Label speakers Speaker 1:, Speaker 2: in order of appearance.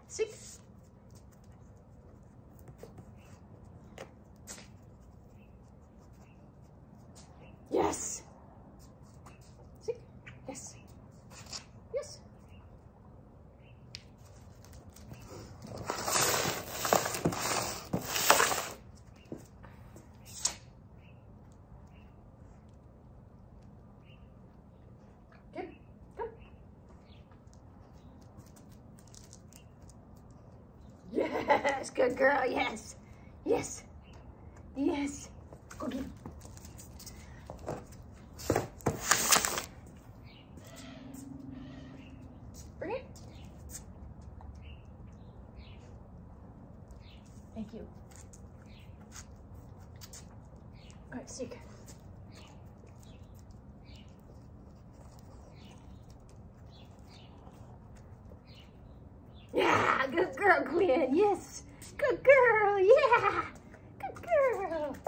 Speaker 1: Sit. Yes. Sit. Yes. Yes. Good. Come. Yes. Good girl. Yes. Yes. Yes. Go get him. Bring it. Thank you. All right, seek. Yeah, good girl, Quinn. Yes, good girl. Yeah, good girl.